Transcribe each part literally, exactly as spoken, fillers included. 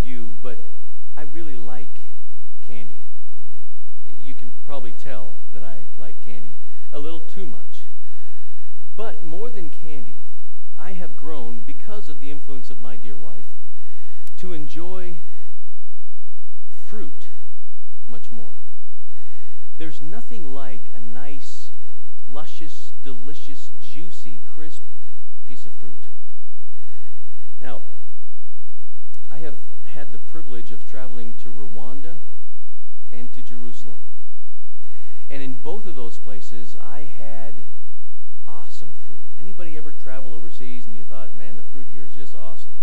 about you, but I really like candy. You can probably tell that I like candy a little too much. But more than candy, I have grown, because of the influence of my dear wife, to enjoy fruit much more. There's nothing like a nice, luscious, delicious, juicy, crisp piece of fruit. Now, I have had the privilege of traveling to Rwanda and to Jerusalem. And in both of those places, I had awesome fruit. Anybody ever travel overseas and you thought, man, the fruit here is just awesome?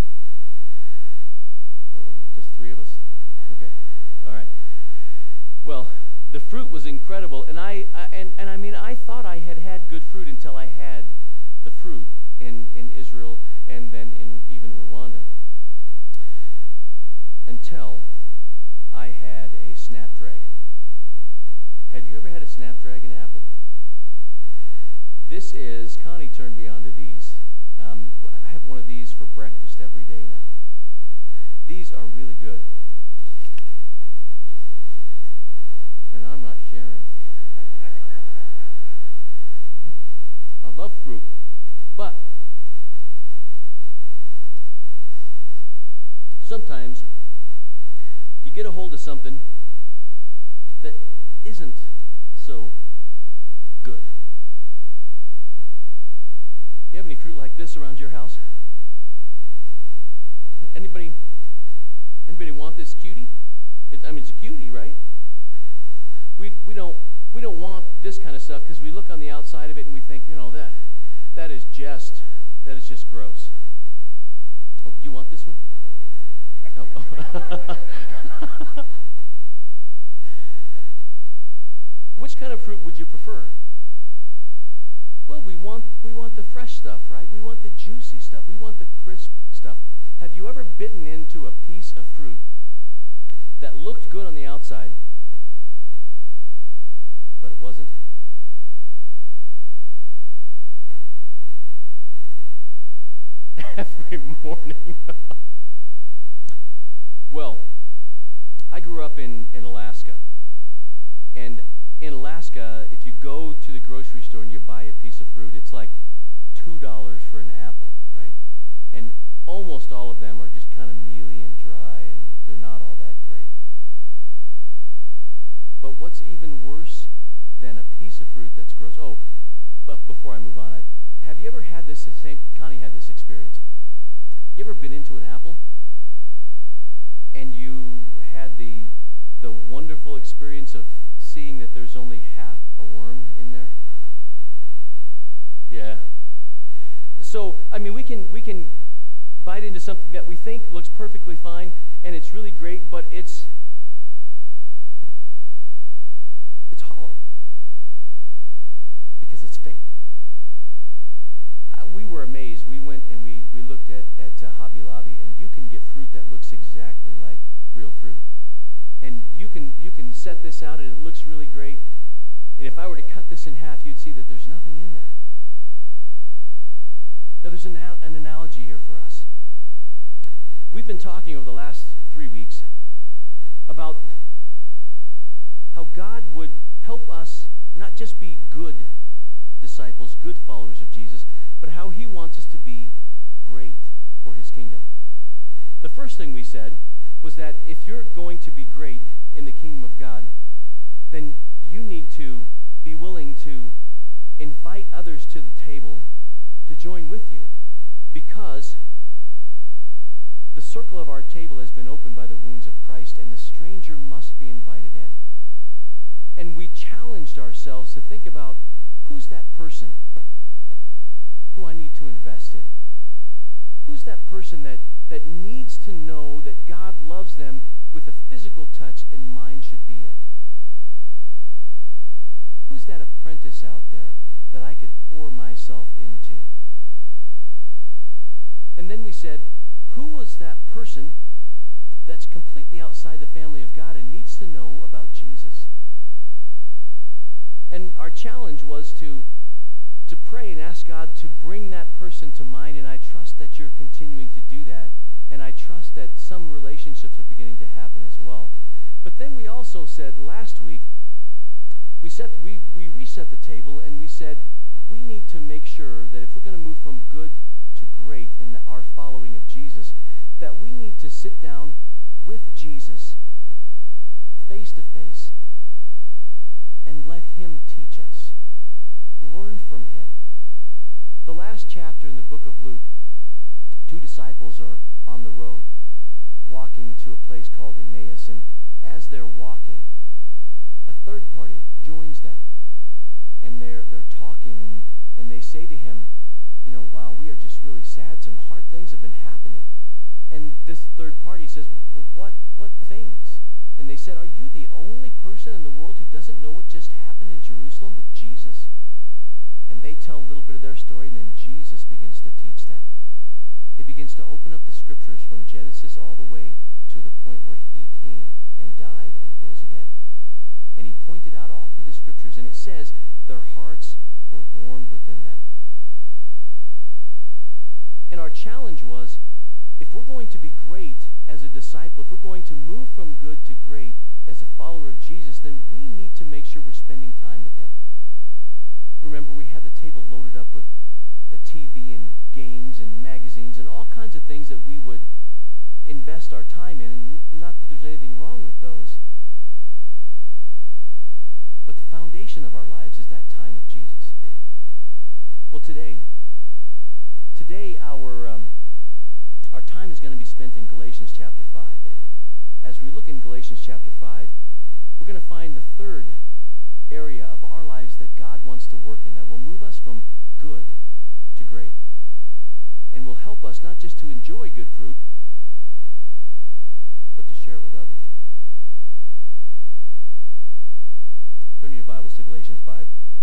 Um, there's three of us? Okay. All right. Well, the fruit was incredible. And I, I and, and I mean, I thought I had had good fruit until I had the fruit in, in Israel and then in even Rwanda. Until I had a Snapdragon. Have you ever had a Snapdragon apple? This is, Connie turned me on to these. Um, I have one of these for breakfast every day now. These are really good. And I'm not sharing. I love fruit, but sometimes you get a hold of something that isn't so good. You have any fruit like this around your house? Anybody, anybody want this cutie? It, I mean, it's a cutie, right? We we don't we don't want this kind of stuff because we look on the outside of it and we think, you know, that that is just that is just gross. Oh, you want this one? Oh. Which kind of fruit would you prefer? Well, we want we want the fresh stuff, right? We want the juicy stuff. We want the crisp stuff. Have you ever bitten into a piece of fruit that looked good on the outside, but it wasn't? Every morning. Well, I grew up in, in Alaska. And in Alaska, if you go to the grocery store and you buy a piece of fruit, it's like two dollars for an apple, right? And almost all of them are just kind of mealy and dry, and they're not all that great. But what's even worse than a piece of fruit that's gross? Oh, but before I move on, I, have you ever had this, the same, Connie had this experience. You ever been into an apple and you had the the wonderful experience of seeing that there's only half a worm in there? Yeah. So, I mean, we can we can bite into something that we think looks perfectly fine and it's really great, but it's it's hollow because it's fake. Uh, we were amazed. We went and we we looked at at uh, Hobby Lobby, and you can get fruit that looks exactly like real fruit. And you can you can set this out and it looks really great. And if I were to cut this in half, you'd see that there's nothing in there. Now there's an, an analogy here for us. We've been talking over the last three weeks about how God would help us not just be good disciples, good followers of Jesus, but how he wants us to be great for his kingdom. The first thing we said was that if you're going to be great in the kingdom of God, then you need to be willing to invite others to the table to join with you, because the circle of our table has been opened by the wounds of Christ, and the stranger must be invited in. And we challenged ourselves to think about, who's that person who I need to invest in? Who's that person that, that needs to know that God loves them with a physical touch, and mine should be it? Who's that apprentice out there that I could pour myself into? And then we said, who was that person that's completely outside the family of God and needs to know about Jesus? And our challenge was to to pray and ask God to bring that person to mind, and I trust that you're continuing to do that and I trust that some relationships are beginning to happen as well. But then we also said last week, we set we we reset the table, and we said we need to make sure that if we're going to move from good to great in our following of Jesus, that we need to sit down with Jesus face to face and let him teach us. Learn from him. The last chapter in the book of Luke, two disciples are on the road walking to a place called Emmaus, and as they're walking, a third party joins them, and they're they're talking, and and they say to him, you know, wow, we are just really sad. Some hard things have been happening. And this third party says, well, what what things? And they said, are you the only person in the world who doesn't know what just happened in Jerusalem with Jesus? And they tell a little bit of their story, and then Jesus begins to teach them. He begins to open up the scriptures from Genesis all the way to the point where he came and died and rose again. And he pointed out all through the scriptures, and it says their hearts were warmed within them. And our challenge was, if we're going to be great as a disciple, if we're going to move from good to great as a follower of Jesus, then we need to make sure we're spending time with him. Remember, we had the table loaded up with the T V and games and magazines and all kinds of things that we would invest our time in, and not that there's anything wrong with those, but the foundation of our lives is that time with Jesus. Well, today, today our um, our time is going to be spent in Galatians chapter five. As we look in Galatians chapter five, we're going to find the third area of our lives that God wants to work in, that will move us from good to great, and will help us not just to enjoy good fruit, but to share it with others. Turn your Bibles to Galatians five.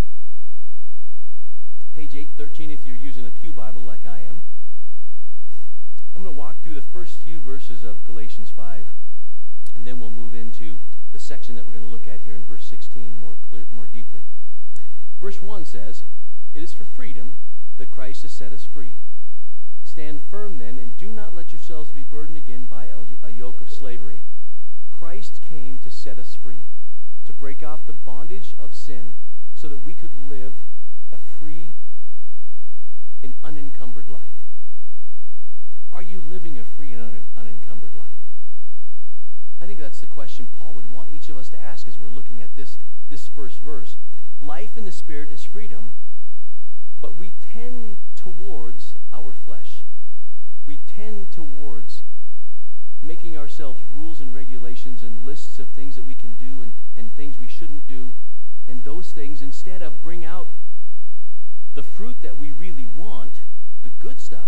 Page eight thirteen if you're using a Pew Bible like I am. I'm going to walk through the first few verses of Galatians five, and then we'll move into the section that we're going to look at here in verse sixteen more clear, more deeply. Verse one says, "It is for freedom that Christ has set us free. Stand firm then, and do not let yourselves be burdened again by a yoke of slavery. Christ came to set us free, to break off the bondage of sin, so that we could live a free and unencumbered life." Are you living a free and un unencumbered life? I think that's the question Paul would want each of us to ask as we're looking at this, this first verse. Life in the Spirit is freedom, but we tend towards our flesh. We tend towards making ourselves rules and regulations and lists of things that we can do and, and things we shouldn't do. And those things, instead of bring out the fruit that we really want, the good stuff,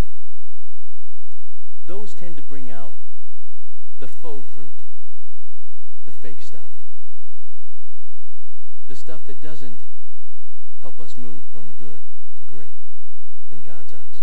those tend to bring out the faux fruit, the fake stuff, the stuff that doesn't help us move from good to great in God's eyes.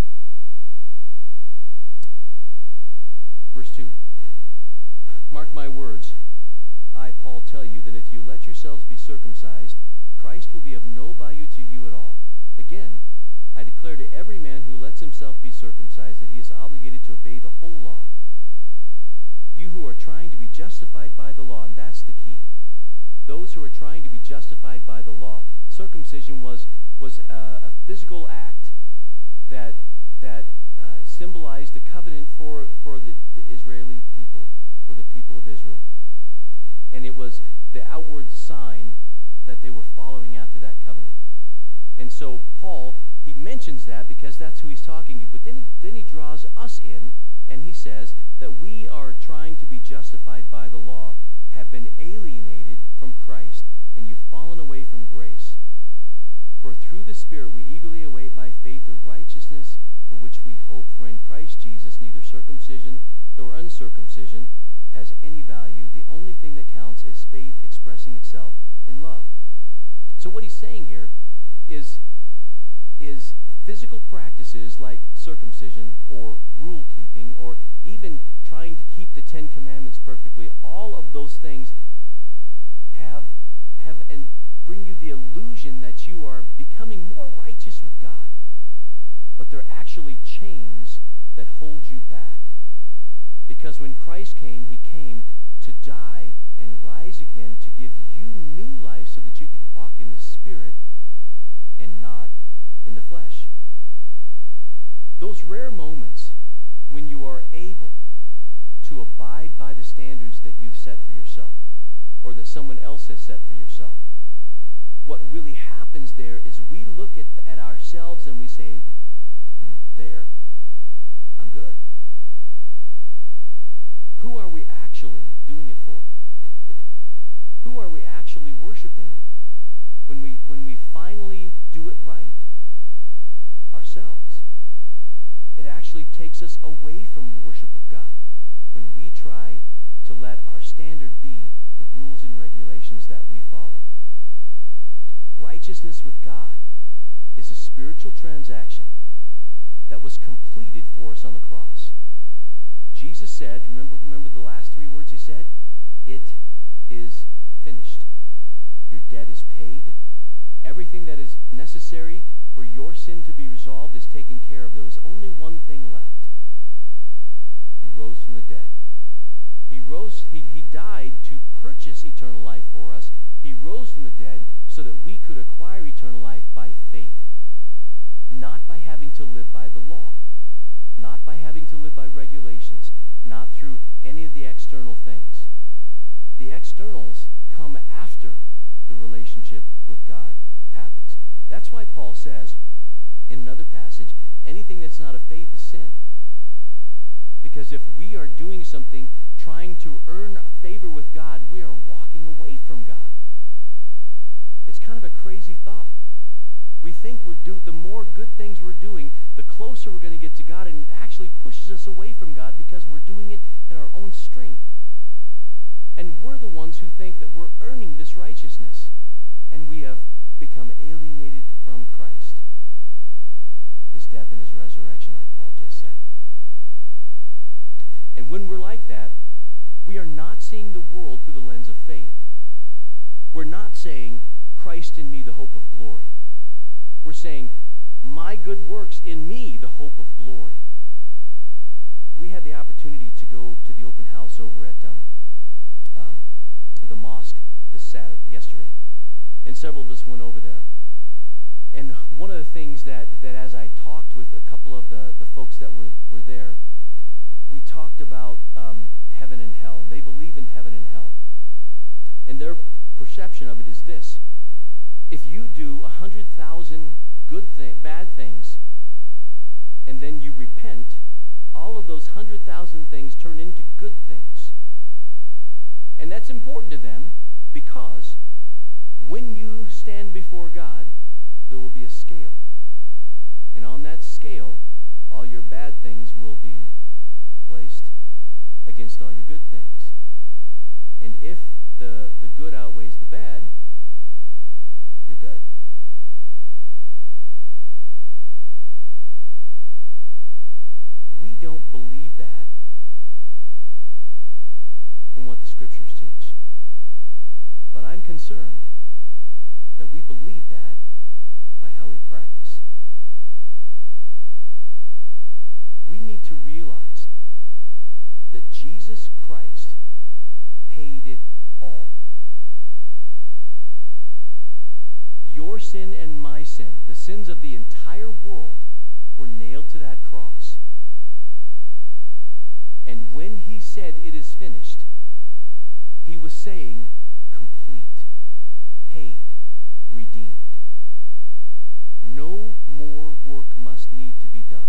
Verse two, "Mark my words, I, Paul, tell you that if you let yourselves be circumcised, Christ will be of no value to you at all. Again, I declare to every man who lets himself be circumcised that he is obligated to obey the whole law. You who are trying to be justified by the law," and that's the key, those who are trying to be justified by the law. Circumcision was, was a, a physical act that, that uh, symbolized the covenant for, for the, the Israeli people, for the people of Israel. And it was the outward sign that they were following after that covenant. And so Paul, he mentions that because that's who he's talking to, but then he, then he draws us in, and he says that we are trying to be justified by the law, have been alienated from Christ, and you've fallen away from grace. For through the Spirit we eagerly await by faith the righteousness for which we hope. For in Christ Jesus neither circumcision nor uncircumcision has any value. The only thing that counts is faith expressing itself in love. So what he's saying here is, is physical practices like circumcision or rule keeping or even trying to keep the Ten Commandments perfectly, all of those things have, have and bring you the illusion that you are becoming more righteous with God, but they're actually chains that hold you back Because when Christ came, he came to die and rise again to give you new life so that you could walk in the Spirit and not in the flesh. Those rare moments when you are able to abide by the standards that you've set for yourself or that someone else has set for yourself, what really happens there is we look at, at ourselves and we say, there, I'm good. Who are we actually doing it for? Who are we actually worshiping when we, when we finally do it right? Ourselves. It actually takes us away from worship of God when we try to let our standard be the rules and regulations that we follow. Righteousness with God is a spiritual transaction that was completed for us on the cross. Jesus said, remember, remember the last three words he said? It is finished. Your debt is paid. Everything that is necessary for your sin to be resolved is taken care of. There was only one thing left. He rose from the dead. He rose, he, he died to purchase eternal life for us. He rose from the dead so that we could acquire eternal life by faith, not by having to live by the law, not by having to live by regulations, not through any of the external things. The externals come after the relationship with God happens. That's why Paul says in another passage, anything that's not of faith is sin. Because if we are doing something trying to earn favor with God, we are walking away from God. It's kind of a crazy thought. We think we're do the more good things we're doing, the closer we're going to get to God, and it actually pushes us away from God because we're doing it in our own strength. And we're the ones who think that we're earning this righteousness, and we have become alienated from Christ, his death and his resurrection, like Paul just said. And when we're like that, we are not seeing the world through the lens of faith. We're not saying, Christ in me, the hope of glory. We're saying, my good works in me, the hope of glory. We had the opportunity to go to the open house over at um, um, the mosque this Saturday, yesterday, and several of us went over there. And one of the things that, that as I talked with a couple of the, the folks that were, were there, we talked about um, heaven and hell. And they believe in heaven and hell. And their perception of it is this. If you do a hundred thousand good thing, bad things, and then you repent, all of those hundred thousand things turn into good things. And that's important to them because when you stand before God, there will be a scale. And on that scale, all your bad things will be placed against all your good things. And if the, the good outweighs the bad, you're good. We don't believe that from what the scriptures teach. But I'm concerned that we believe that by how we practice. We need to realize that Jesus Christ paid it all. Your sin and my sin, the sins of the entire world, were nailed to that cross. And when he said it is finished, he was saying complete, paid, redeemed. No more work must need to be done.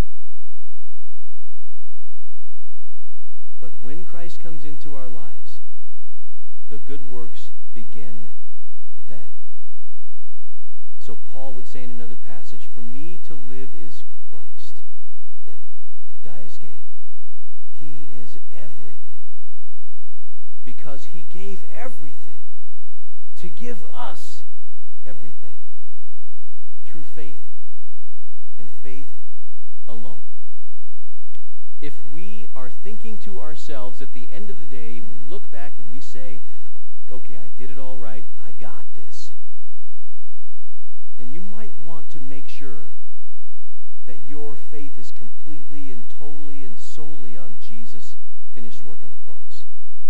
But when Christ comes into our lives, the good works begin then. So Paul would say in another passage, for me to live is Christ, to die is gain. He is everything because he gave everything to give us everything through faith and faith alone. If we are thinking to ourselves at the end of the day and we look back and we say, okay, I did it all right, I got this, then you might want to make sure that your faith is completely and totally and solely on Jesus' finished work on the cross.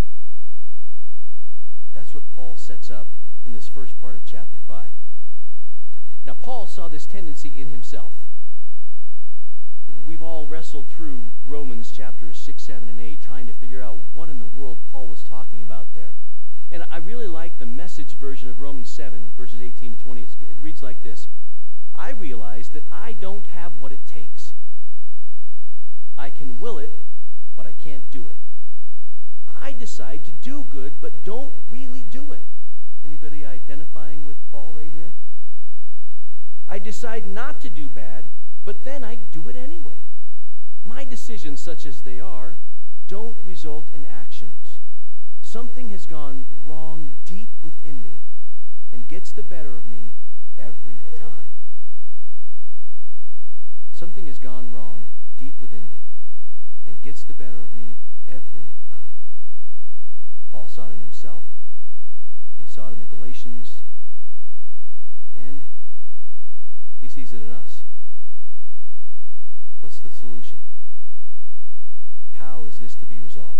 That's what Paul sets up in this first part of chapter five. Now, Paul saw this tendency in himself. We've all wrestled through Romans chapters six, seven, and eight, trying to figure out what in the world Paul was talking about there. And I really like the Message version of Romans seven, verses eighteen to twenty. It's, it reads like this: I realize that I don't have what it takes. I can will it, but I can't do it. I decide to do good, but don't really do it. Anybody identifying with Paul right here? I decide not to do bad, but then I do it anyway. My decisions, such as they are, don't result in actions. Something has gone wrong deep within me and gets the better of me every time. Something has gone wrong deep within me and gets the better of me every time. Paul saw it in himself. He saw it in the Galatians. And he sees it in us. What's the solution? How is this to be resolved?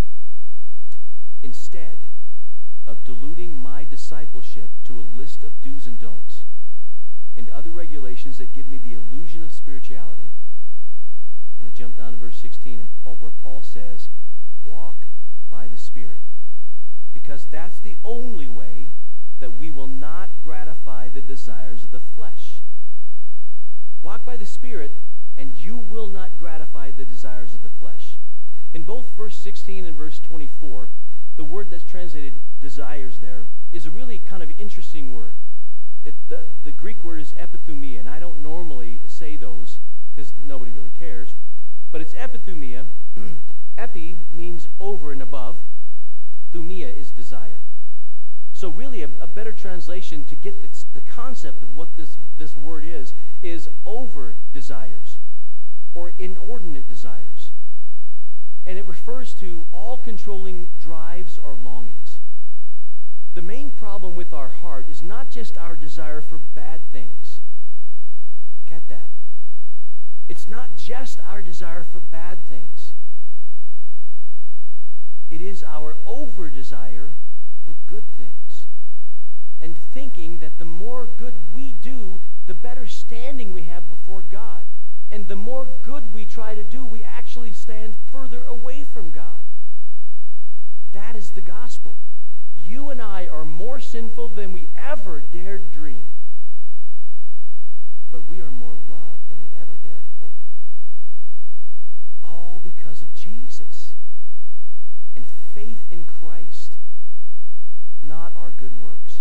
Instead of diluting my discipleship to a list of do's and don'ts and other regulations that give me the illusion of spirituality, I'm going to jump down to verse sixteen, and Paul, where Paul says, walk by the Spirit, because that's the only way that we will not gratify the desires of the flesh. Walk by the Spirit, and you will not gratify the desires of the flesh. In both verse sixteen and verse twenty-four, the word that's translated desires there is a really kind of interesting word. It, the, the Greek word is epithumia, and I don't normally say those because nobody really cares, but it's epithumia. Epi means over and above. Thumia is desire. So really a, a better translation to get the, the concept of what this, this word is, is over desires or inordinate desires. And it refers to all controlling drives or longings. The main problem with our heart is not just our desire for bad things. Get that? It's not just our desire for bad things. It is our over desire for good things, and thinking that the more good we do, the better standing we have before God. And the more good we try to do, we actually stand further away from God. That is the gospel. You and I are more sinful than we ever dared dream. But we are more loved than we ever dared hope. All because of Jesus and faith in Christ, not our good works.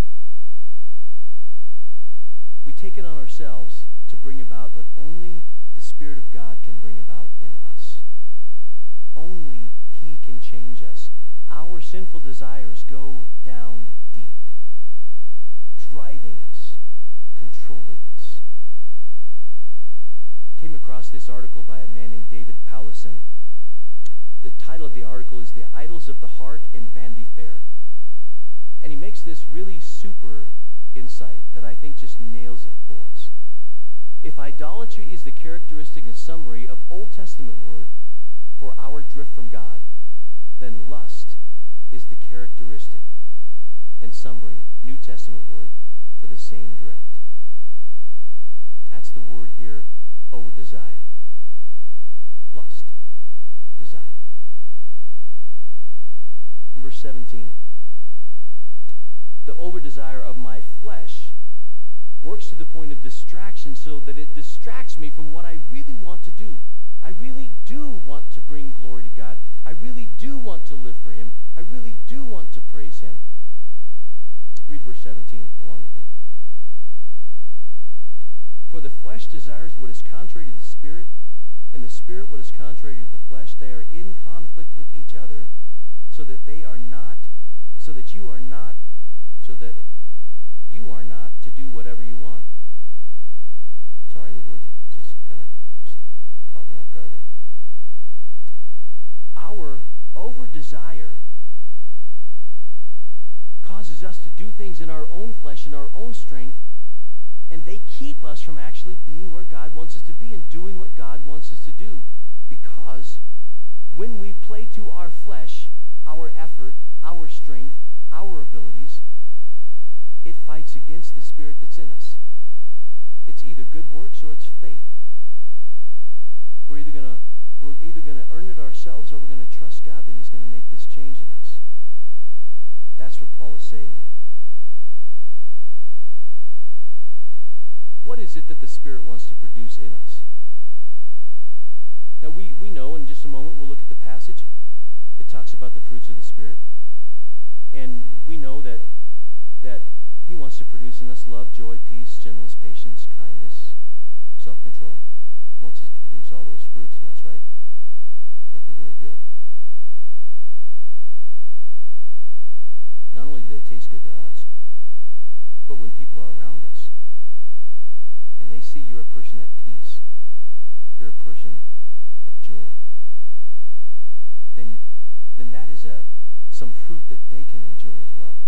We take it on ourselves to bring about, but only the Spirit of God can bring about in us. Only He can change us. Our sinful desires go down deep, driving us, controlling us. Came across this article by a man named David Powlison. The title of the article is "The Idols of the Heart and Vanity Fair." And he makes this really super insight that I think just nails it for us. If idolatry is the characteristic and summary of Old Testament word for our drift from God, then lust is the characteristic and summary New Testament word for the same drift. That's the word here, over desire. Lust, desire. In verse seventeen, the over desire of my flesh works to the point of distraction, so that it distracts me from what I really want to do. I really do want to bring glory to God. I really do want to live for Him. I really do want to praise Him. Read verse seventeen along with me. For the flesh desires what is contrary to the Spirit, and the Spirit what is contrary to the flesh. They are in conflict with each other, so that they are not, so that you are not, so that you are not to do whatever you want. Sorry, the words just kind of caught me off guard there. Our over desire causes us to do things in our own flesh and our own strength, and they keep us from actually being where God wants us to be and doing what God wants us to do, because when we play to our flesh, our effort, our strength, our abilities, it fights against the Spirit that's in us. It's either good works or it's faith. We're either gonna we're either gonna earn it ourselves, or we're gonna trust God that He's gonna make this change in us. That's what Paul is saying here. What is it that the Spirit wants to produce in us? Now we, we know in just a moment we'll look at the passage. It talks about the fruits of the Spirit. And we know that that He wants to produce in us love, joy, peace, gentleness, patience, kindness, self-control. He wants us to produce all those fruits in us, right? Of course, they're really good. Not only do they taste good to us, but when people are around us and they see you're a person at peace, you're a person of joy, then, then that is a, some fruit that they can enjoy as well.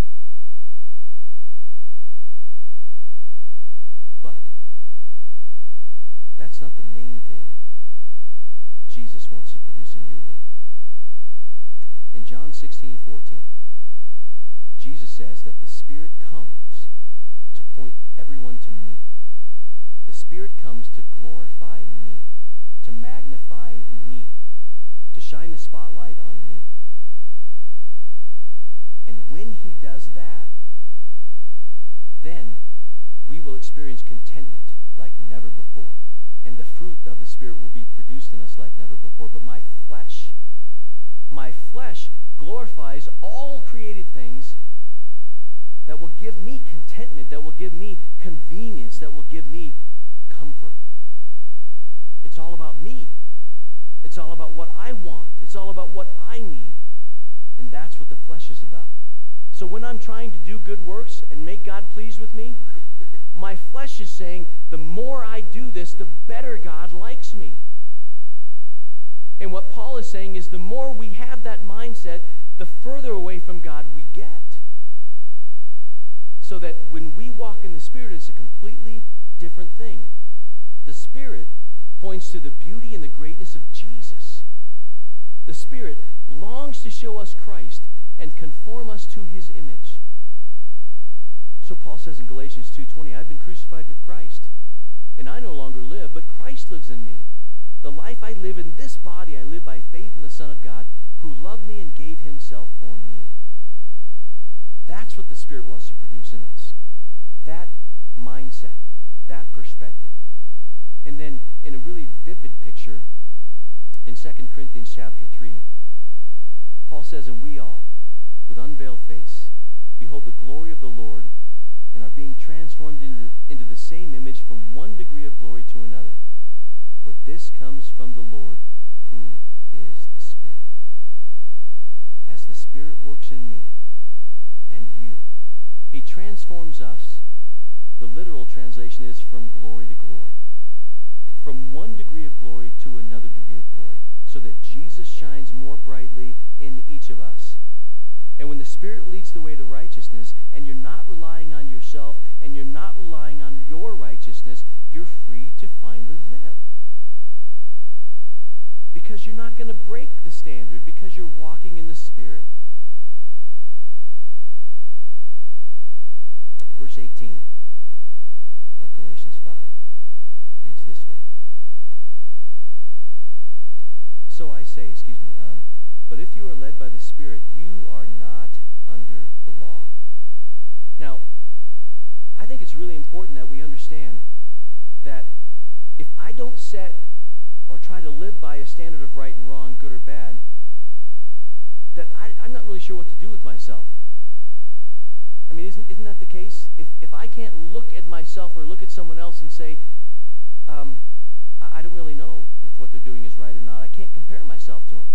But that's not the main thing Jesus wants to produce in you and me. In John sixteen fourteen, Jesus says that the Spirit comes to point everyone to me. The Spirit comes to glorify me, to magnify me, to shine the spotlight on me. And when He does that, then we will experience contentment like never before. And the fruit of the Spirit will be produced in us like never before. But my flesh, my flesh glorifies all created things that will give me contentment, that will give me convenience, that will give me comfort. It's all about me. It's all about what I want. It's all about what I need. And that's what the flesh is about. So when I'm trying to do good works and make God pleased with me, my flesh is saying, the more I do this, the better God likes me. And what Paul is saying is, the more we have that mindset, the further away from God we get. So that when we walk in the Spirit, it's a completely different thing. The Spirit points to the beauty and the greatness of Jesus. The Spirit longs to show us Christ and conform us to His image. So Paul says in Galatians two twenty, I've been crucified with Christ, and I no longer live, but Christ lives in me. The life I live in this body, I live by faith in the Son of God, who loved me and gave Himself for me. That's what the Spirit wants to produce in us. That mindset, that perspective. And then in a really vivid picture, in Second Corinthians chapter three, Paul says, and we all, with unveiled face, behold the glory of the Lord, and are being transformed into, into the same image from one degree of glory to another. For this comes from the Lord, who is the Spirit. As the Spirit works in me and you, He transforms us. The literal translation is from glory to glory. From one degree of glory to another degree of glory, so that Jesus shines more brightly in each of us. And when the Spirit leads the way to righteousness, and you're not relying on yourself, and you're not relying on your righteousness, you're free to finally live. Because you're not going to break the standard, because you're walking in the Spirit. Verse eighteen of Galatians five reads this way. So I say, excuse me, um, but if you are led by the Spirit, you are not under the law. Now, I think it's really important that we understand that if I don't set or try to live by a standard of right and wrong, good or bad, that I, I'm not really sure what to do with myself. I mean, isn't, isn't that the case? If, if I can't look at myself or look at someone else and say, um, I, I don't really know if what they're doing is right or not, I can't compare myself to them.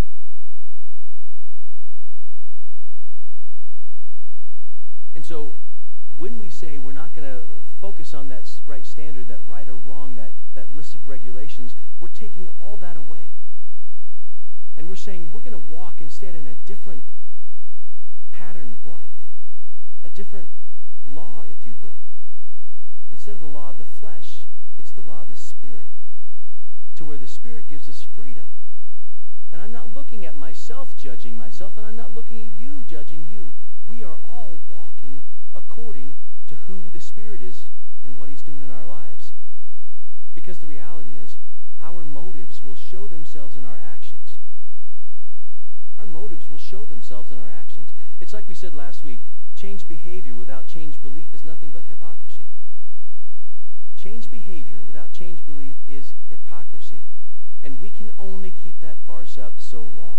And so when we say we're not going to focus on that right standard, that right or wrong, that, that list of regulations, we're taking all that away. And we're saying we're going to walk instead in a different pattern of life, a different law, if you will. Instead of the law of the flesh, it's the law of the Spirit, to where the Spirit gives us freedom. And I'm not looking at myself judging myself, and I'm not looking at you judging you. We are all walking according to who the Spirit is and what He's doing in our lives. Because the reality is, our motives will show themselves in our actions. Our motives will show themselves in our actions. It's like we said last week, changed behavior without changed belief is nothing but hypocrisy. Changed behavior without changed belief is hypocrisy. And we can only keep that farce up so long.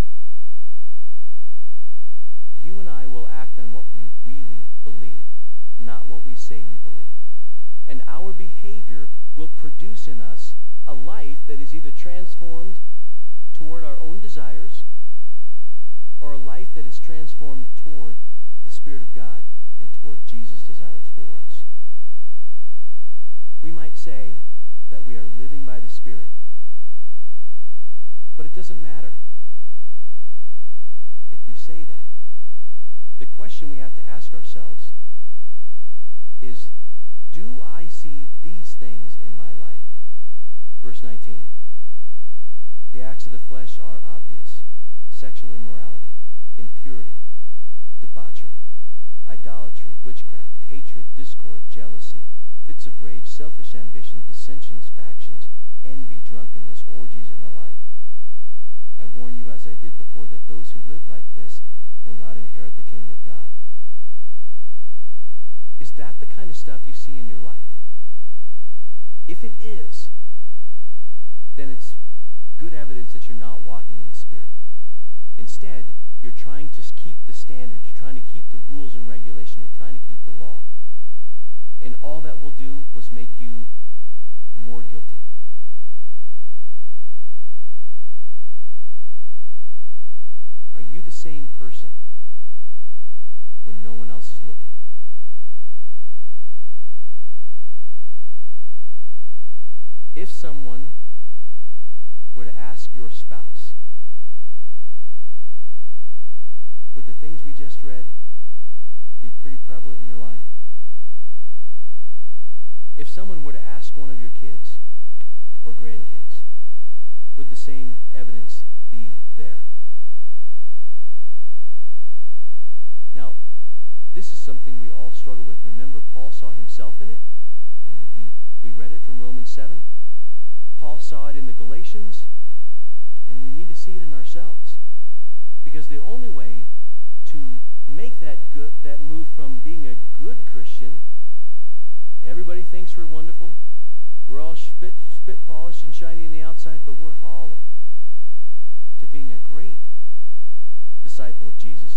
You and I will act on what we really believe, not what we say we believe. And our behavior will produce in us a life that is either transformed toward our own desires or a life that is transformed toward the Spirit of God and toward Jesus' desires for us. We might say that we are living by the Spirit, but it doesn't matter if we say that. The question we have to ask ourselves is, do I see these things in my life? Verse nineteen. The acts of the flesh are obvious: sexual immorality, impurity, debauchery, idolatry, witchcraft, hatred, discord, jealousy, fits of rage, selfish ambition, dissensions, factions, envy, drunkenness, orgies, and the like. I warn you, as I did before, that those who live like this will not inherit the kingdom of God. Is that the kind of stuff you see in your life? If it is, then it's good evidence that you're not walking in the Spirit. Instead, you're trying to keep the standards, you're trying to keep the rules and regulation, you're trying to keep the law. And all that will do was make you more guilty. Are you the same person when no one else is looking? If someone were to ask your spouse, would the things we just read be pretty prevalent in your life? If someone were to ask one of your kids or grandkids, would the same evidence be there? Now, this is something we all struggle with. Remember, Paul saw himself in it. He, he, we read it from Romans seven. Paul saw it in the Galatians, and we need to see it in ourselves. Because the only way to make that good, that move from being a good Christian, everybody thinks we're wonderful, we're all spit, spit polished and shiny on the outside, but we're hollow, to being a great disciple of Jesus,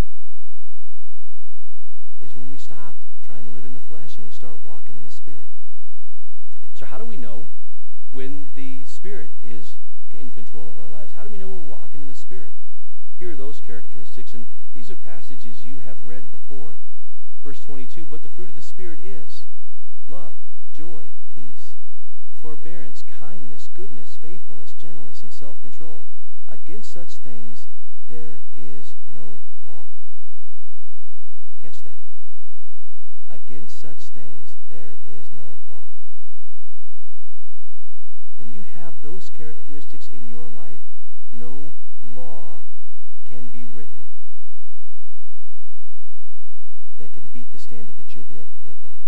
is when we stop trying to live in the flesh and we start walking in the Spirit. So how do we know when the Spirit is in control of our lives? How do we know we're walking in the Spirit? Here are those characteristics, and these are passages you have read before. Verse twenty-two, but the fruit of the Spirit is love, joy, peace, forbearance, kindness, goodness, faithfulness, gentleness, and self-control. Against such things there is no law. Catch that. Against such things there is no law. When you have those characteristics in your life, no law can be written that can beat the standard that you'll be able to live by.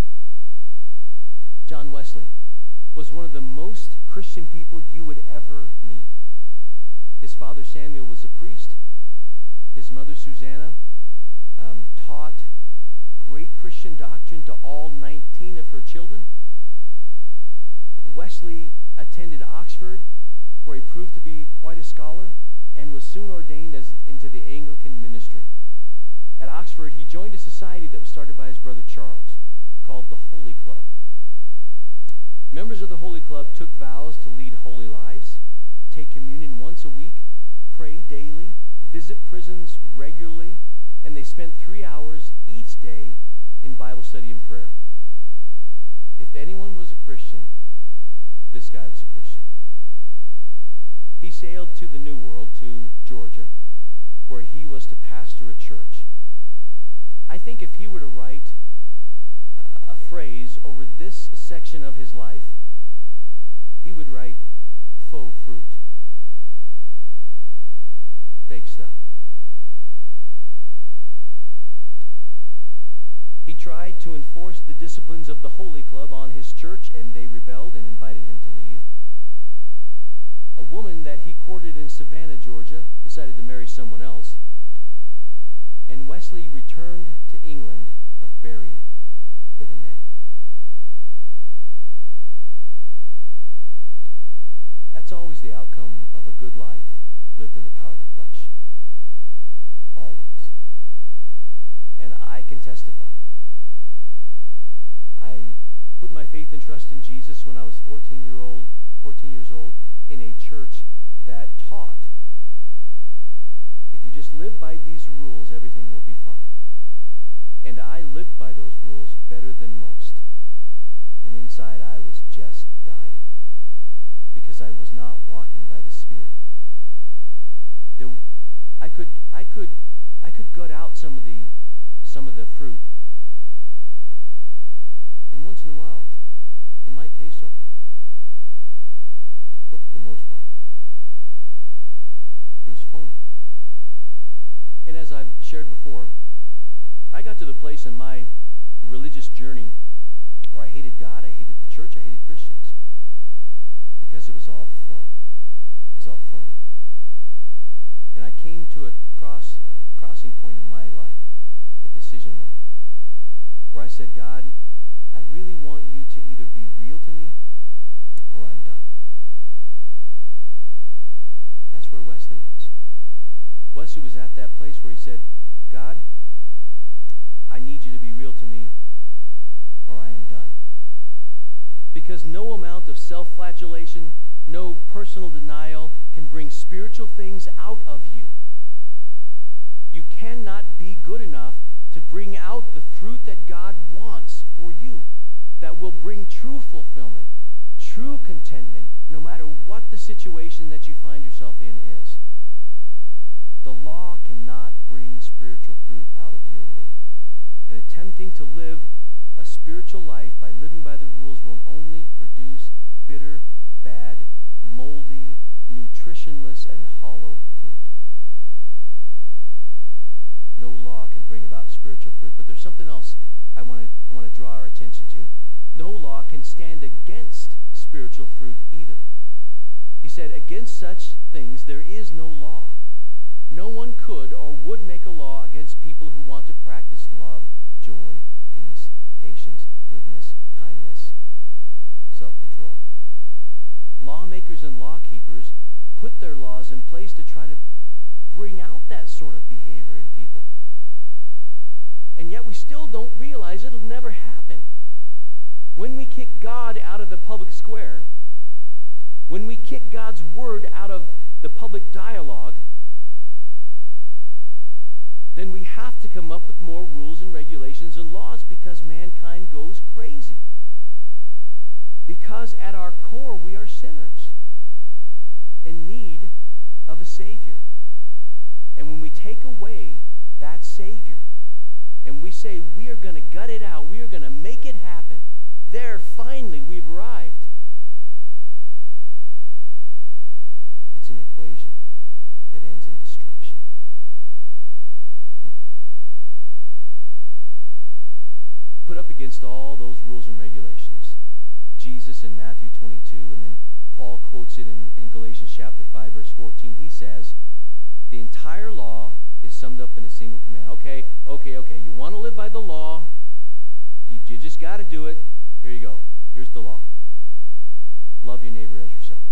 John Wesley was one of the most Christian people you would ever meet. His father Samuel was a priest. His mother Susanna um, taught great Christian doctrine to all nineteen of her children. Wesley attended Oxford, where he proved to be quite a scholar, and was soon ordained as into the Anglican ministry. At Oxford, he joined a society that was started by his brother Charles, called the Holy Club. Members of the Holy Club took vows to lead holy lives, take communion once a week, pray daily, visit prisons regularly, and they spent three hours each day in Bible study and prayer. If anyone was a Christian, this guy was a Christian. He sailed to the New World, to Georgia, where he was to pastor a church. I think if he were to write a phrase over this section of his life, he would write faux fruit. fake stuff. He tried to enforce the disciplines of the Holy Club on his church, and they rebelled and invited him to leave. A woman that he courted in Savannah, Georgia, decided to marry someone else, and Wesley returned to England a very bitter man. That's always the outcome of a good life lived in the power of the flesh. Always. And I can testify. I put my faith and trust in Jesus when I was fourteen year old, fourteen years old in a church that taught, if you just live by these rules, everything will be fine. And I lived by those rules better than most. And inside I was just dying because I was not walking by the Spirit. The, I could, I could, I could gut out some of the, some of the fruit, and once in a while, it might taste okay. But for the most part, it was phony. And as I've shared before, I got to the place in my religious journey where I hated God, I hated the church, I hated Christians, because it was all faux. It was all phony. And I came to a cross, a crossing point in my life, a decision moment, where I said, God, I really want you to either be real to me or I'm done. That's where Wesley was. Wesley was at that place where he said, God, I need you to be real to me or I am done. Because no amount of self-flagellation, no personal denial can bring spiritual things out of you. You cannot be good enough to bring out the fruit that God wants for you, that will bring true fulfillment, true contentment, no matter what the situation that you find yourself in is. The law cannot bring spiritual fruit out of you and me. And attempting to live a spiritual life by living by the rules will only produce bitter, bad, moldy, nutritionless, and hollow fruit. No law can bring about spiritual fruit, but there's something else I want to I want to draw our attention to. No law can stand against spiritual fruit either. He said, against such things there is no law. No one could or would make a law against people who want to practice love, joy, peace, patience, goodness, kindness, self-control. Lawmakers and lawkeepers put their laws in place to try to bring out that sort of behavior in people. And yet we still don't realize it'll never happen. When we kick God out of the public square, when we kick God's word out of the public dialogue, then we have to come up with more rules and regulations and laws because mankind goes crazy. Because at our core we are sinners in need of a Savior. And when we take away that Savior and we say we are going to gut it out, we are going to make it happen, there finally we've arrived. It's an equation that ends in destruction. Put up against all those rules and regulations, Jesus in Matthew twenty-two, and then Paul quotes it in, in Galatians chapter five, verse fourteen. He says, the entire law is summed up in a single command. Okay, okay, okay. You want to live by the law, you, you just got to do it. Here you go. Here's the law. Love your neighbor as yourself.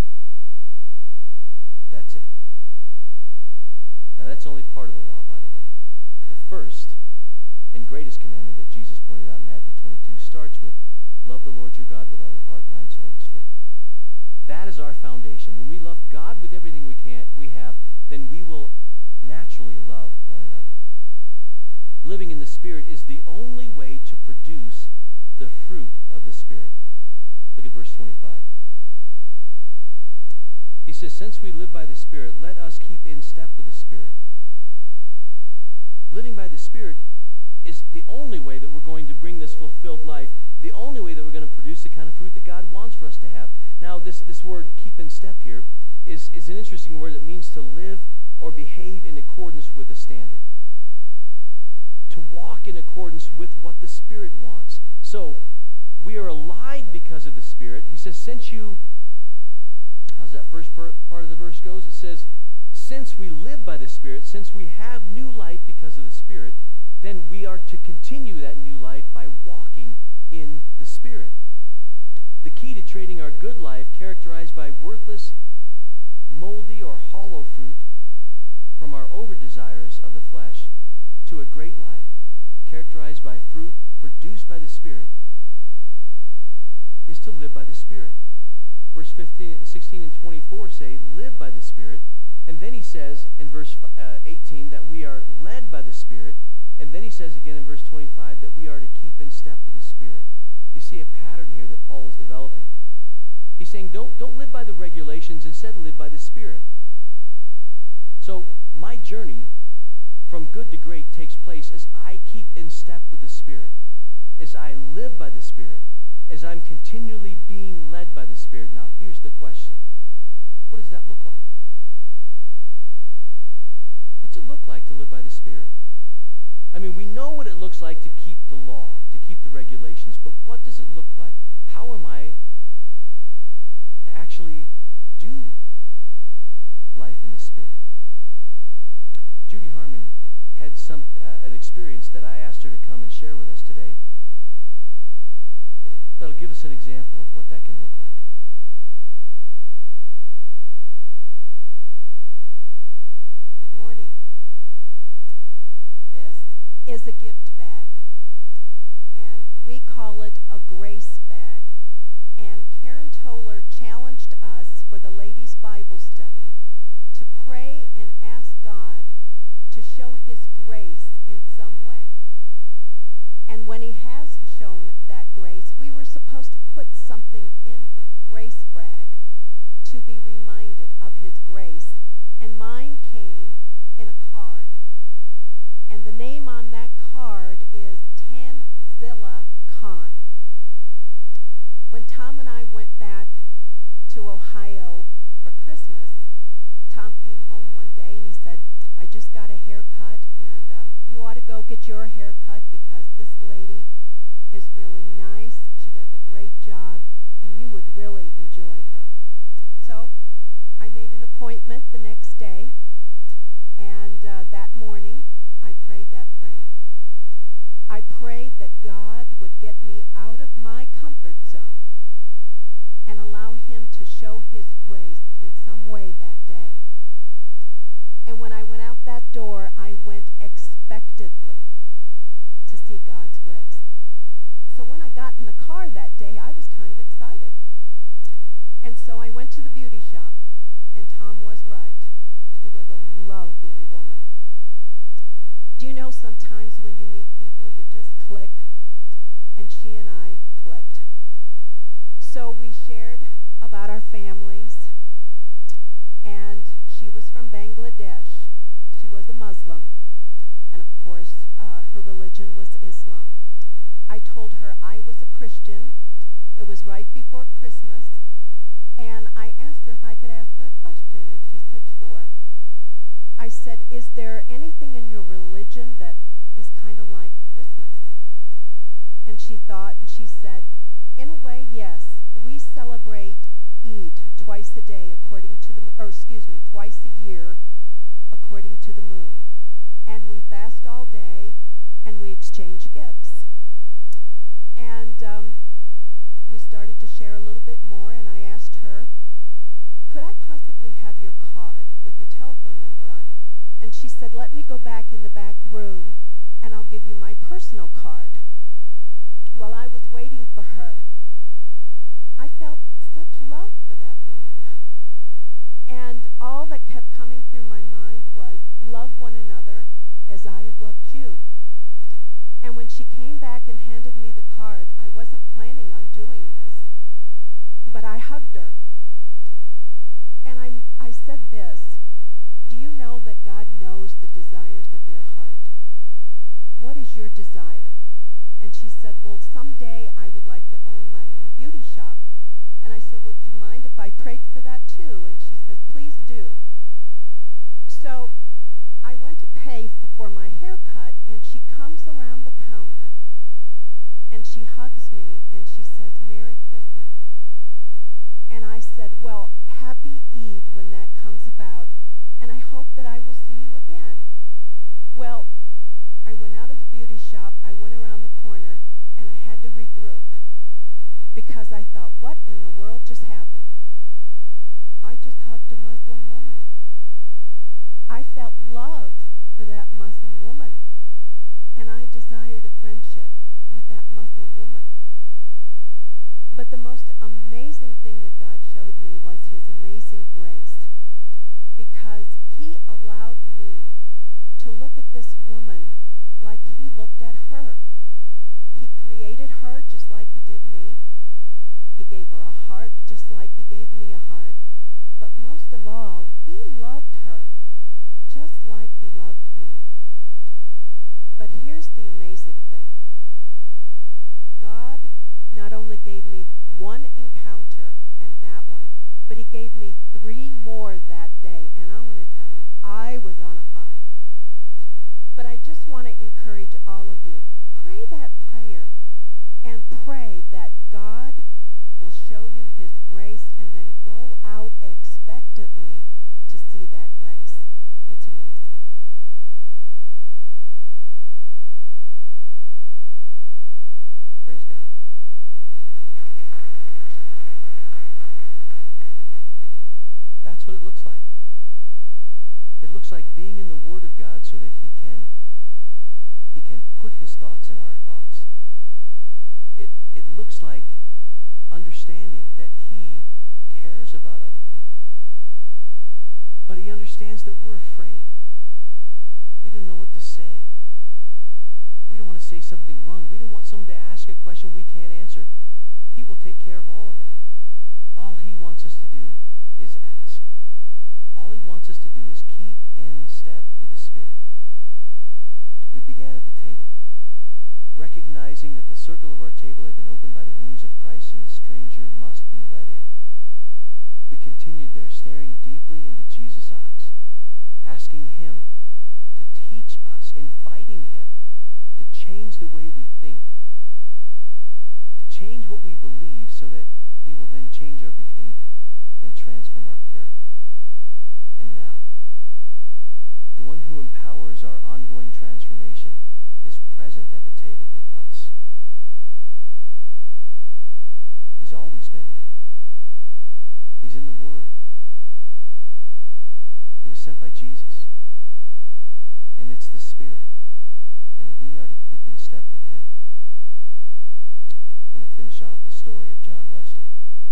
That's it. Now that's only part of the law, by the way. The first and greatest commandment that Jesus pointed out in Matthew twenty-two starts with, love the Lord your God with all your heart, mind, soul, and strength. That is our foundation. When we love God with everything we can, we have, then we will naturally love one another. Living in the Spirit is the only way to produce the fruit of the Spirit. Look at verse twenty-five. He says, since we live by the Spirit, let us keep in step with the Spirit. Living by the Spirit is the only way that we're going to bring this fulfilled life, the only way that we're going to produce the kind of fruit that God wants for us to have. Now, this, this word, keep in step here, is, is an interesting word that means to live or behave in accordance with a standard. To walk in accordance with what the Spirit wants. So, we are alive because of the Spirit. He says, since you, how's that first part of the verse goes? It says, since we live by the Spirit, since we have new life because of the Spirit, then we are to continue that new life by walking in the Spirit. The key to trading our good life, characterized by worthless, moldy, or hollow fruit from our over-desires of the flesh, to a great life, characterized by fruit produced by the Spirit, is to live by the Spirit. Verse fifteen, sixteen and twenty-four say, live by the Spirit. And then he says in verse uh, eighteen that we are led by the Spirit. And then he says again in verse twenty-five that we are to keep in step with the Spirit. You see a pattern here that Paul is developing. He's saying don't, don't live by the regulations, instead live by the Spirit. So my journey from good to great takes place as I keep in step with the Spirit, as I live by the Spirit, as I'm continually being led by the Spirit. Now here's the question. What does that look like? What's it look like to live by the Spirit? I mean, we know what it looks like to keep the law, to keep the regulations, but what does it look like? How am I to actually do life in the Spirit? Judy Harmon had some uh, an experience that I asked her to come and share with us today that'll give us an example of what that can look like. Good morning. This is a gift bag, and we call it a grace bag. And Karen Toller challenged us for the ladies' Bible study to pray and ask God to show His grace in some way. And when He has shown that grace, we were supposed to put something in this grace bag to be reminded of His grace. And mine came in a card. And the name on that card is Tanzila Khan. When Tom and I went back to Ohio for Christmas, Tom came home one day and he said, I just got a haircut, and um, you ought to go get your haircut because this lady is really nice. She does a great job, and you would really enjoy her. So I made an appointment the next day, and uh, that morning I prayed that prayer. I prayed that God would get me out of my comfort zone and allow Him to show His grace in some way that day. And when I went out that door, I went expectantly to see God's grace. So when I got in the car that day, I was kind of excited. And so I went to the beauty shop, and Tom was right. She was a lovely woman. Do you know sometimes when you meet people, you just click? And she and I clicked. So we shared about our families, and she was from Bangladesh. She was a Muslim, and of course, uh, her religion was Islam. I told her I was a Christian. It was right before Christmas, and I asked her if I could ask her a question, and she said, sure. I said, is there anything in your religion that is kind of like Christmas? And she thought, and she said, in a way, yes. We celebrate Eid twice a day according to the, or excuse me, twice a year according to the moon. And we fast all day, and we exchange gifts. And um, we started to share a little bit more, and I asked her, could I possibly have your card with your telephone number on it? And she said, let me go back in the back room, and I'll give you my personal card. While I was waiting for her, I felt such love for that woman. And all that kept coming through my mind was, love one another as I have loved you. And when she came back and handed me the card, I wasn't planning on doing this, but I hugged her. And I, I said this, do you know that God knows the desires of your heart? What is your desire? And she said, well, someday I would like to own my own beauty shop. And I said, would you mind if I prayed for that too? And she said, please do. So I went to pay f- for my haircut, and she comes around the counter, and she hugs me, and she says, "Merry Christmas." And I said, "Well, happy Eid when that comes about, and I hope that I will see you again." Well, I went out of the beauty shop, I went around the corner, and I had to regroup because I thought, what in the world just happened? I just hugged a Muslim woman. I felt love for that Muslim woman, and I desired a friendship with that Muslim woman. But the most amazing thing that God showed me was his amazing grace, because he allowed me to look at this woman like he looked at her. He created her just like he did me. He gave her a heart just like he gave me a heart. But most of all, he loved her just like he loved me. But here's the amazing thing. God not only gave me one encounter and that one, but he gave me three more that day. And I want to tell you, I was on a high. But I just want to encourage all of you, pray that prayer and pray that God will show you his grace, and then go out expectantly to see that grace. It's amazing. Praise God. That's what it looks like. It looks like being in the Word of God so that he can he can put his thoughts in our thoughts. It it looks like understanding that he cares about other people. But he understands that we're afraid. We don't know what to say. We don't want to say something wrong. We don't want someone to ask a question we can't answer. He will take care of all of that. All he wants us to do is ask. All he wants us to do is keep in step with the Spirit. We began at the table, recognizing that the circle of our table had been opened by the wounds of Christ, and the stranger must be let in. We continued there, staring deeply into Jesus' eyes, asking him to teach us, inviting him to change the way we think, to change what we believe so that he will then change our behavior and transform our character. And now, the one who empowers our ongoing transformation is present at the table with us. He's always been there. He's in the Word. He was sent by Jesus. And it's the Spirit. And we are to keep in step with him. I want to finish off the story of John Wesley.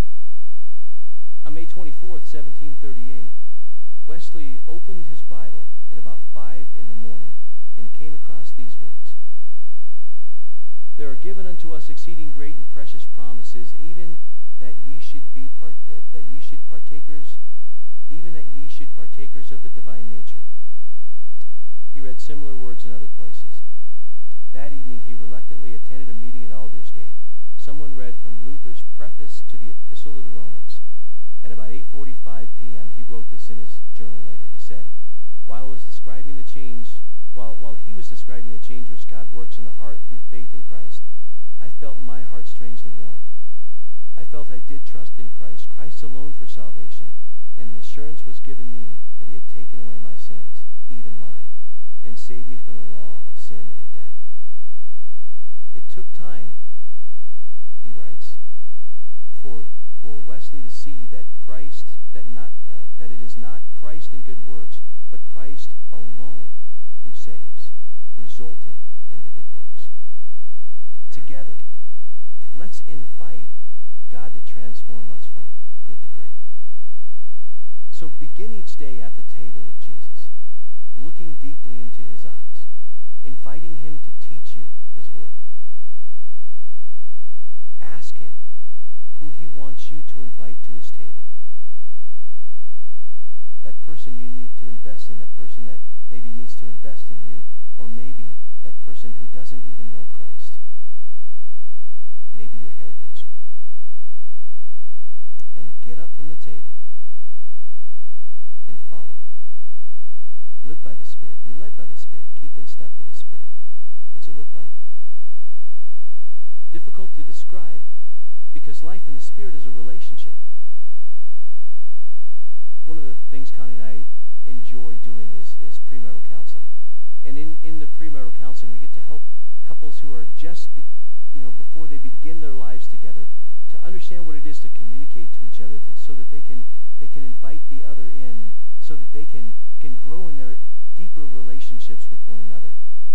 On May twenty-fourth, seventeen thirty-eight, Wesley opened his Bible at about five in the morning and came across these words. "There are given unto us exceeding great and precious promises, even that ye should be part, uh, that ye should partakers, even that ye should partakers of the divine nature." He read similar words in other places. That evening he reluctantly attended a meeting at Aldersgate. Someone read from Luther's preface to the Epistle of the Romans. At about eight forty-five p m he wrote this in his journal later. He said, while I was describing the change, while, while he was describing the change which God works in the heart through faith in Christ, I felt my heart strangely warmed. I felt I did trust in Christ, Christ alone for salvation, and an assurance was given me that he had taken away my sins, even mine, and saved me from the law of sin and death. It took time, he writes, for for Wesley to see that Christ, that not uh, that it is not Christ in good works, but Christ alone who saves, resulting in the good works. Together, let's invite God to transform us from good to great. So begin each day at the table with Jesus, looking deeply into his eyes, inviting him to teach you his word. Ask him who he wants you to invite to his table. That person you need to invest in, that person that maybe needs to invest in you, or maybe that person who doesn't even know Christ. Maybe your hairdresser. And get up from the table and follow him. live by the Spirit, be led by the Spirit, keep in step with the Spirit. What's it look like? Difficult to describe because life in the Spirit is a relationship. One of the things Connie and I enjoy doing is, is premarital counseling. And in, in the premarital counseling, we get to help couples who are just, be, you know, before they begin their lives together to understand what it is to communicate to each other that, so that they can, they can invite the other in, so that they can, can grow in their deeper relationships with one another.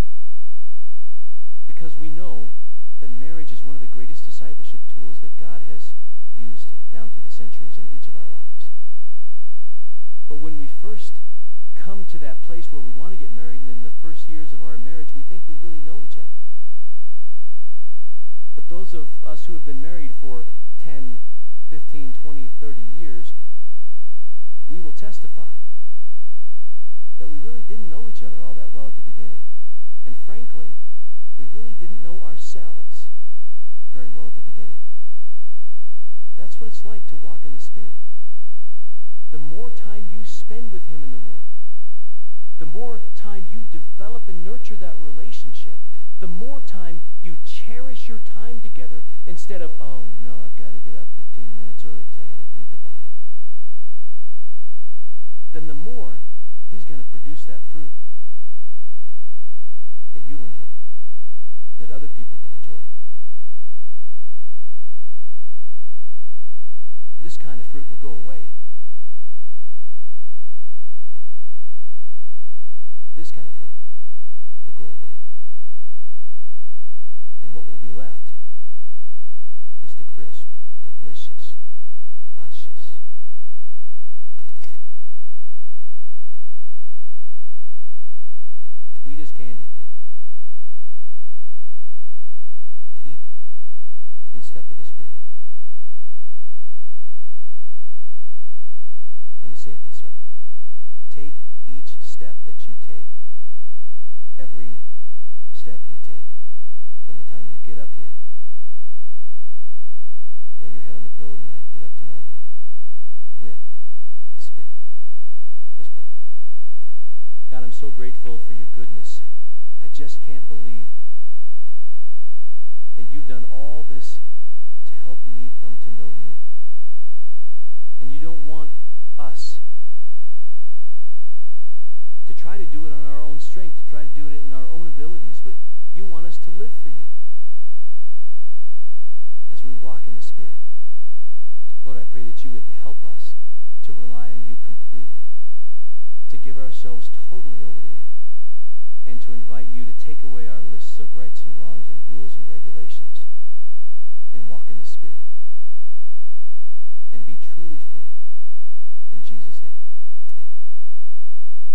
Because we know that marriage is one of the greatest discipleship tools that God has used down through the centuries in each of our lives. But when we first come to that place where we want to get married, and in the first years of our marriage, we think we really know each other. But those of us who have been married for ten, fifteen, twenty, thirty years, we will testify that we really didn't know each other all that well at the beginning. And frankly, we really didn't know ourselves very well at the beginning. That's what it's like to walk in the Spirit. The more time you spend with Him in the Word, the more time you develop and nurture that relationship, the more time you cherish your time together instead of, oh no, I've got to get up fifteen minutes early because I got to read the Bible. Then the more He's going to produce that fruit that you'll enjoy, that other people will enjoy. This kind of fruit will go away. This kind of fruit will go away. And what will be left is the crisp, delicious, luscious, sweet as candy fruit. Keep in step with the Spirit. Let me say it this way. Take each step that you take, every step you take, from the time you get up here, lay your head on the pillow tonight, get up tomorrow morning, with the Spirit. Let's pray. God, I'm so grateful for your goodness. I just can't believe that you've done all this to help me come to know you. And you don't want us to try to do it on our own strength, to try to do it in our own abilities, but you want us to live for you as we walk in the Spirit. Lord, I pray that you would help us to rely on you completely, to give ourselves totally over to you, and to invite you to take away our lists of rights and wrongs and rules and regulations and walk in the Spirit and be truly free